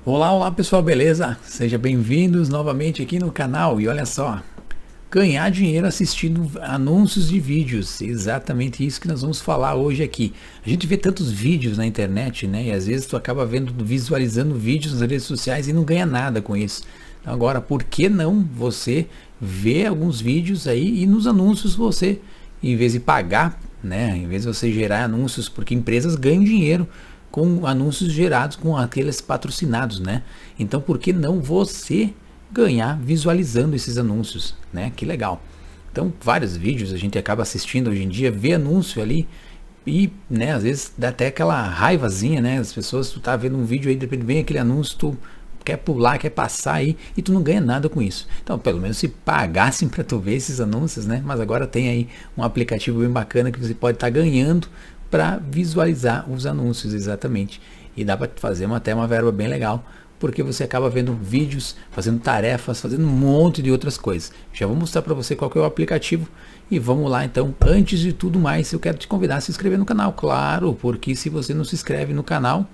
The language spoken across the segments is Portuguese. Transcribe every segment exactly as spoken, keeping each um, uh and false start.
Olá, olá pessoal, beleza? Sejam bem-vindos novamente aqui no canal. E olha só, ganhar dinheiro assistindo anúncios de vídeos, exatamente isso que nós vamos falar hoje aqui. A gente vê tantos vídeos na internet, né? E às vezes tu acaba vendo, visualizando vídeos nas redes sociais e não ganha nada com isso. Então, agora, por que não você ver alguns vídeos aí e nos anúncios você, em vez de pagar, né? Em vez de você gerar anúncios, porque empresas ganham dinheiro com anúncios gerados com aqueles patrocinados, né? Então, por que não você ganhar visualizando esses anúncios, né? Que legal. Então, vários vídeos a gente acaba assistindo hoje em dia, vê anúncio ali e, né, às vezes dá até aquela raivazinha, né? As pessoas, tu tá vendo um vídeo aí, de repente vem aquele anúncio, tu quer pular, quer passar aí e tu não ganha nada com isso. Então, pelo menos se pagassem para tu ver esses anúncios, né? Mas agora tem aí um aplicativo bem bacana que você pode estar tá ganhando para visualizar os anúncios, exatamente. E dá para fazer uma, até uma verba bem legal, porque você acaba vendo vídeos, fazendo tarefas, fazendo um monte de outras coisas. Já vou mostrar para você qual que é o aplicativo e vamos lá então. Antes de tudo mais, eu quero te convidar a se inscrever no canal, claro, porque se você não se inscreve no canal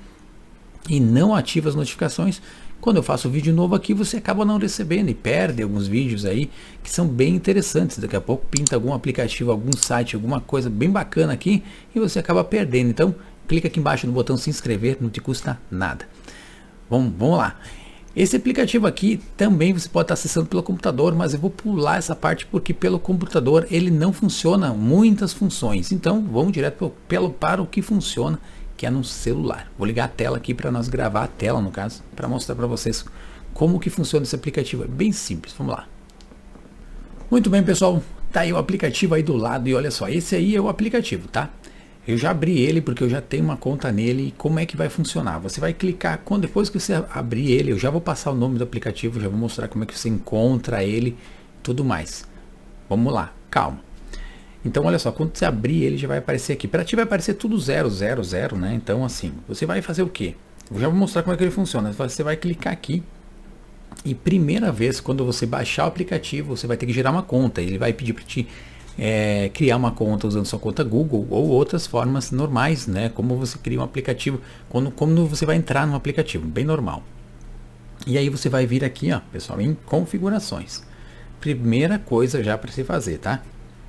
e não ativa as notificações, quando eu faço vídeo novo aqui, você acaba não recebendo e perde alguns vídeos aí que são bem interessantes. Daqui a pouco pinta algum aplicativo, algum site, alguma coisa bem bacana aqui e você acaba perdendo. Então, clica aqui embaixo no botão se inscrever, não te custa nada. Vamos, vamos lá. Esse aplicativo aqui também você pode estar acessando pelo computador, mas eu vou pular essa parte porque pelo computador ele não funciona muitas funções. Então, vamos direto pelo, para o que funciona, que é no celular. Vou ligar a tela aqui para nós gravar a tela, no caso, para mostrar para vocês como que funciona esse aplicativo. É bem simples, vamos lá. Muito bem, pessoal, tá aí o aplicativo aí do lado e olha só, esse aí é o aplicativo, tá? Eu já abri ele porque eu já tenho uma conta nele e como é que vai funcionar? Você vai clicar, quando, depois que você abrir ele, eu já vou passar o nome do aplicativo, já vou mostrar como é que você encontra ele e tudo mais. Vamos lá, calma. Então, olha só, quando você abrir ele já vai aparecer aqui. Para ti vai aparecer tudo zero, zero, zero, né? Então, assim, você vai fazer o quê? Eu já vou mostrar como é que ele funciona. Você vai clicar aqui e primeira vez, quando você baixar o aplicativo, você vai ter que gerar uma conta. Ele vai pedir para ti é, criar uma conta usando sua conta Google ou outras formas normais, né? Como você cria um aplicativo, quando, como você vai entrar no aplicativo, bem normal. E aí você vai vir aqui, ó, pessoal, em configurações. Primeira coisa já para se fazer, tá?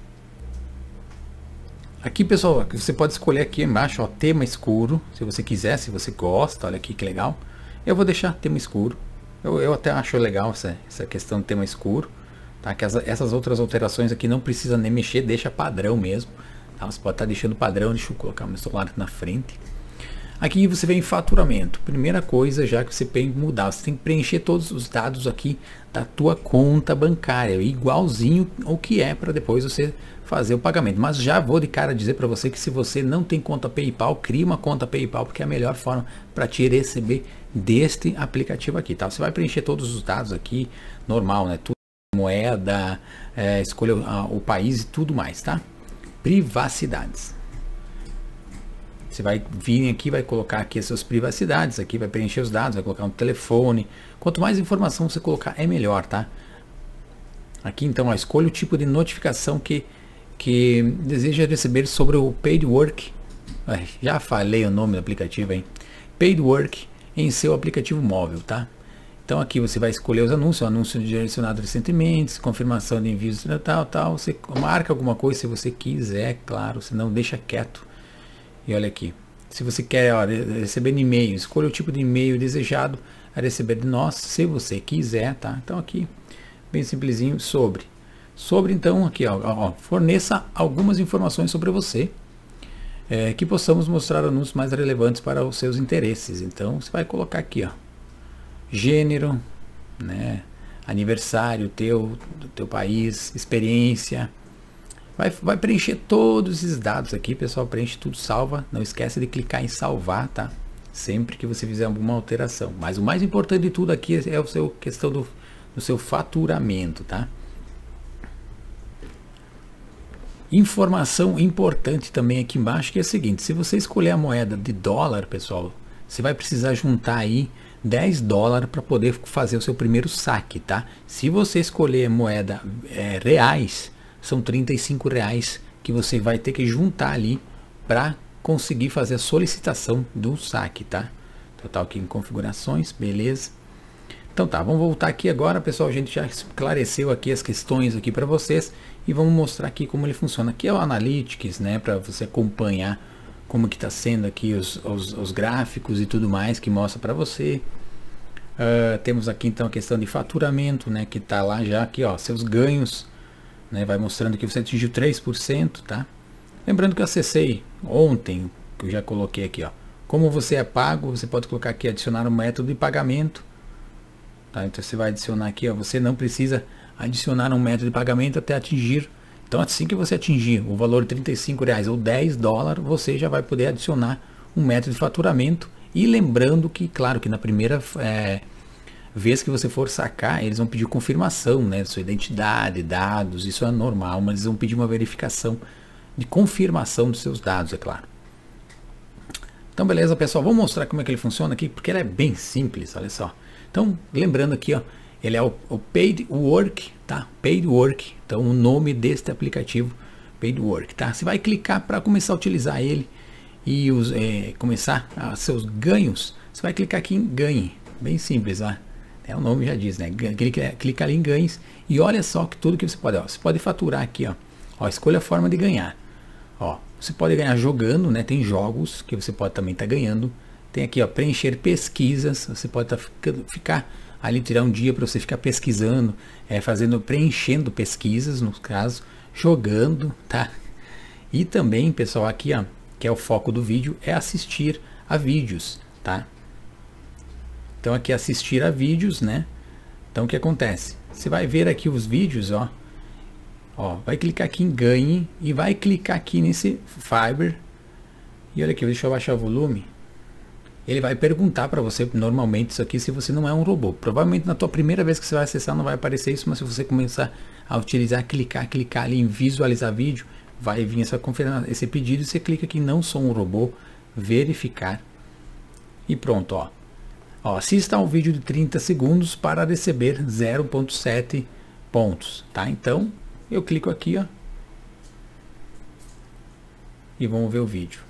Aqui, pessoal, você pode escolher aqui embaixo, ó, tema escuro, se você quiser, se você gosta, olha aqui que legal. Eu vou deixar tema escuro. Eu, eu até acho legal essa, essa questão do tema escuro, tá? Que as, essas outras alterações aqui não precisa nem mexer, deixa padrão mesmo, tá? Você pode estar deixando padrão, deixa eu colocar o meu celular aqui na frente. Aqui você vem em faturamento. Primeira coisa, já que você tem que mudar, você tem que preencher todos os dados aqui da tua conta bancária, igualzinho ao que é para depois você fazer o pagamento. Mas já vou de cara dizer para você que se você não tem conta PayPal, crie uma conta PayPal, porque é a melhor forma para te receber deste aplicativo aqui, tá? Você vai preencher todos os dados aqui, normal, né? Tudo, moeda, é, escolha o, o país e tudo mais, tá? Privacidades. Você vai vir aqui, vai colocar aqui as suas privacidades, aqui vai preencher os dados, vai colocar um telefone. Quanto mais informação você colocar, é melhor, tá? Aqui então, ó, escolha o tipo de notificação que, que deseja receber sobre o Paid Work. Ai, já falei o nome do aplicativo, hein? Paid Work em seu aplicativo móvel, tá? Então aqui você vai escolher os anúncios, anúncio direcionado recentemente, confirmação de envios, tal, tal. Você marca alguma coisa se você quiser, claro, senão deixa quieto. E olha aqui, se você quer ó, receber e-mail, escolha o tipo de e-mail desejado a receber de nós, se você quiser, tá? Então aqui, bem simplesinho, sobre. Sobre então, aqui, ó, ó forneça algumas informações sobre você, é, que possamos mostrar anúncios mais relevantes para os seus interesses. Então você vai colocar aqui, ó, gênero, né, aniversário teu, do teu país, experiência. Vai, vai preencher todos esses dados aqui, pessoal, preenche tudo, salva, não esquece de clicar em salvar, tá? Sempre que você fizer alguma alteração. Mas o mais importante de tudo aqui é a seu questão do, do seu faturamento, tá? Informação importante também aqui embaixo, que é a seguinte, se você escolher a moeda de dólar, pessoal, você vai precisar juntar aí dez dólares para poder fazer o seu primeiro saque, tá? Se você escolher moeda é, reais, são trinta e cinco reais que você vai ter que juntar ali para conseguir fazer a solicitação do saque, tá? Total aqui em configurações, beleza. Então tá, vamos voltar aqui agora, pessoal. A gente já esclareceu aqui as questões aqui para vocês e vamos mostrar aqui como ele funciona. Aqui é o Analytics, né, para você acompanhar como que está sendo aqui os, os, os gráficos e tudo mais que mostra para você. Uh, temos aqui então a questão de faturamento, né, que está lá já aqui, ó, seus ganhos, né, vai mostrando que você atingiu três por cento, tá? Lembrando que eu acessei ontem, que eu já coloquei aqui, ó, como você é pago, você pode colocar aqui, adicionar um método de pagamento, tá? Então você vai adicionar aqui, ó, você não precisa adicionar um método de pagamento até atingir. Então assim que você atingir o valor de trinta e cinco reais ou dez dólares, você já vai poder adicionar um método de faturamento. E lembrando que, claro, que na primeira é, vez que você for sacar, eles vão pedir confirmação, né, sua identidade, dados, isso é normal, mas eles vão pedir uma verificação de confirmação dos seus dados, é claro. Então beleza, pessoal, vou mostrar como é que ele funciona aqui, porque ele é bem simples, olha só. Então, lembrando aqui, ó, ele é o, o Paid Work, tá? Paid Work, então o nome deste aplicativo, Paid Work, tá? Você vai clicar para começar a utilizar ele e os, é, começar a seus ganhos. Você vai clicar aqui em ganhe, bem simples, ó. É, o nome já diz, né? Clica, clica ali em ganhos e olha só que tudo que você pode, ó, você pode faturar aqui, ó. Ó, escolha a forma de ganhar. Ó, você pode ganhar jogando, né? Tem jogos que você pode também estar tá ganhando. Tem aqui, ó, preencher pesquisas. Você pode tá ficando, ficar ali, tirar um dia para você ficar pesquisando, é, fazendo, preenchendo pesquisas, no caso, jogando, tá? E também, pessoal, aqui, ó, que é o foco do vídeo, é assistir a vídeos, tá? Então aqui assistir a vídeos, né? Então o que acontece? Você vai ver aqui os vídeos, ó. Ó, vai clicar aqui em ganhe e vai clicar aqui nesse Fiverr. E olha aqui, deixa eu baixar o volume. Ele vai perguntar para você, normalmente isso aqui, se você não é um robô. Provavelmente na tua primeira vez que você vai acessar não vai aparecer isso, mas se você começar a utilizar, clicar, clicar ali em visualizar vídeo, vai vir essa confirmação, esse pedido, e você clica aqui em não sou um robô, verificar e pronto, ó. Ó, assista ao vídeo de trinta segundos para receber zero ponto sete pontos, tá? Então, eu clico aqui, ó, e vamos ver o vídeo.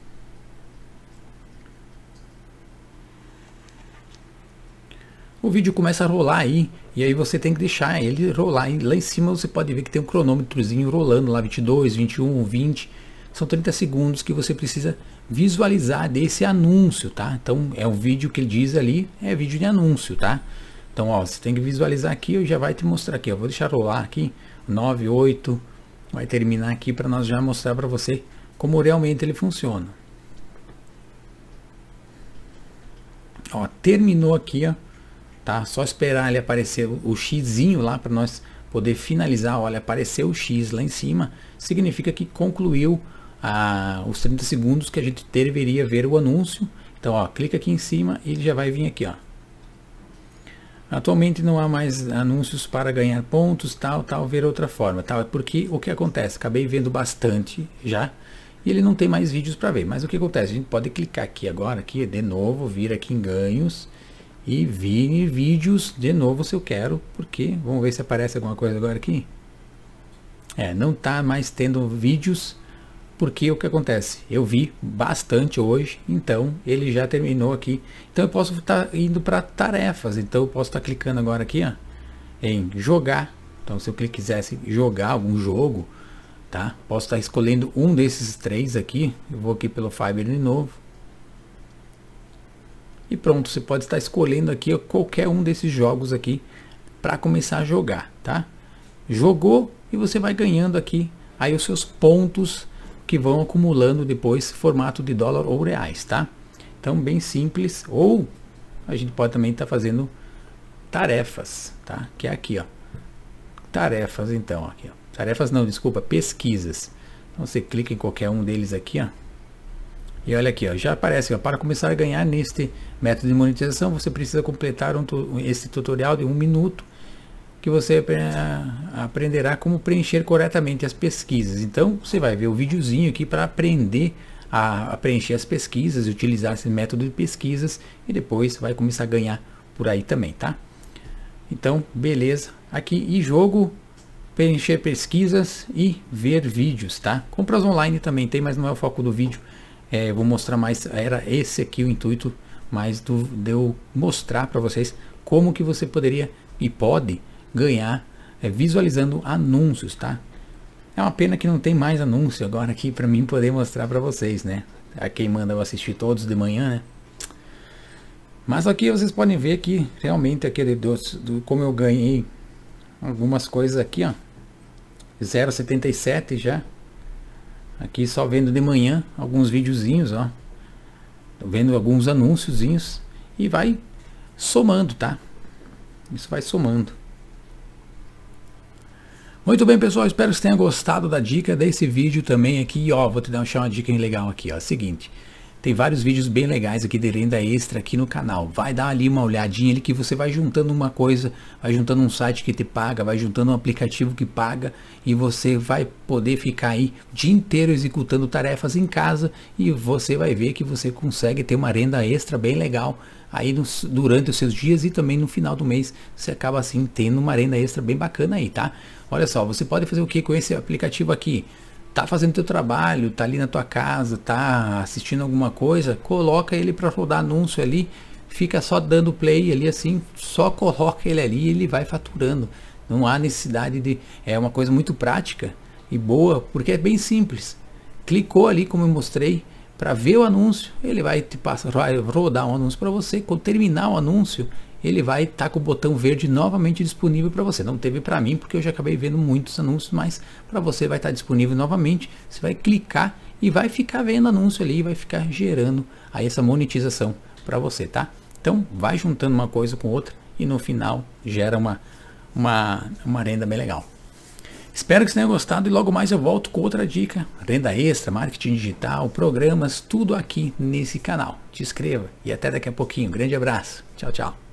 O vídeo começa a rolar aí, e aí você tem que deixar ele rolar. E lá em cima você pode ver que tem um cronômetrozinho rolando lá, vinte e dois, vinte e um, vinte. São trinta segundos que você precisa visualizar desse anúncio, tá? Então é um vídeo que ele diz ali, é vídeo de anúncio, tá? Então, ó, você tem que visualizar aqui, eu já vai te mostrar aqui, eu vou deixar rolar aqui, nove, oito, vai terminar aqui para nós já mostrar para você como realmente ele funciona. Ó, terminou aqui, ó. Tá? Só esperar ele aparecer o, o xizinho lá para nós poder finalizar. Olha, apareceu o X lá em cima, significa que concluiu ah, os trinta segundos que a gente deveria ver o anúncio. Então, ó, clica aqui em cima e ele já vai vir aqui, ó. Atualmente não há mais anúncios para ganhar pontos, tal, tal, ver outra forma, tal. Porque o que acontece? Acabei vendo bastante já e ele não tem mais vídeos para ver. Mas o que acontece? A gente pode clicar aqui agora, aqui de novo, vir aqui em ganhos e vir vídeos de novo se eu quero, porque vamos ver se aparece alguma coisa agora aqui. É, não tá mais tendo vídeos, porque o que acontece? Eu vi bastante hoje, então ele já terminou aqui. Então eu posso estar tá indo para tarefas, então eu posso estar tá clicando agora aqui, ó, em jogar. Então se eu quisesse jogar algum jogo, tá? Posso estar tá escolhendo um desses três aqui. Eu vou aqui pelo Fiverr de novo. E pronto, você pode estar escolhendo aqui qualquer um desses jogos aqui para começar a jogar, tá? Jogou e você vai ganhando aqui aí os seus pontos que vão acumulando depois formato de dólar ou reais, tá? Então bem simples. Ou a gente pode também estar fazendo tarefas, tá? Que é aqui, ó. Tarefas, então, aqui, ó. Tarefas não, desculpa, pesquisas. Então você clica em qualquer um deles aqui, ó. E olha aqui, ó, já aparece, ó, para começar a ganhar neste método de monetização, você precisa completar um tu, esse tutorial de um minuto, que você a, aprenderá como preencher corretamente as pesquisas. Então, você vai ver o videozinho aqui para aprender a, a preencher as pesquisas e utilizar esse método de pesquisas, e depois vai começar a ganhar por aí também, tá? Então, beleza. Aqui, e jogo, preencher pesquisas e ver vídeos, tá? Compras online também tem, mas não é o foco do vídeo. É, eu vou mostrar mais, era esse aqui o intuito, mas do, de eu mostrar para vocês como que você poderia e pode ganhar é, visualizando anúncios, tá? É uma pena que não tem mais anúncio agora aqui para mim poder mostrar para vocês, né? A quem manda eu assistir todos de manhã, né? Mas aqui vocês podem ver que realmente aquele do, do como eu ganhei algumas coisas aqui, ó, zero vírgula setenta e sete já. Aqui só vendo de manhã alguns videozinhos, ó. Tô vendo alguns anúnciozinhos e vai somando, tá? Isso vai somando. Muito bem, pessoal, espero que você tenha gostado da dica desse vídeo também aqui, ó, vou te dar uma dica legal aqui, ó, seguinte, tem vários vídeos bem legais aqui de renda extra aqui no canal, vai dar ali uma olhadinha ali que você vai juntando uma coisa, vai juntando um site que te paga, vai juntando um aplicativo que paga e você vai poder ficar aí o dia inteiro executando tarefas em casa e você vai ver que você consegue ter uma renda extra bem legal aí no, durante os seus dias e também no final do mês você acaba assim tendo uma renda extra bem bacana aí, tá? Olha só, você pode fazer o que com esse aplicativo aqui? Tá fazendo teu trabalho, tá ali na tua casa, tá assistindo alguma coisa, coloca ele para rodar anúncio ali, fica só dando play ali assim, só coloca ele ali e ele vai faturando. Não há necessidade de, é uma coisa muito prática e boa, porque é bem simples. Clicou ali como eu mostrei, para ver o anúncio, ele vai te passar, vai rodar um anúncio para você. Quando terminar o anúncio, ele vai estar tá com o botão verde novamente disponível para você. Não teve para mim porque eu já acabei vendo muitos anúncios, mas para você vai estar tá disponível novamente. Você vai clicar e vai ficar vendo anúncio ali, vai ficar gerando aí essa monetização para você, tá? Então vai juntando uma coisa com outra e no final gera uma uma uma renda bem legal. Espero que você tenha gostado e logo mais eu volto com outra dica, renda extra, marketing digital, programas, tudo aqui nesse canal. Te inscreva e até daqui a pouquinho. Grande abraço. Tchau, tchau.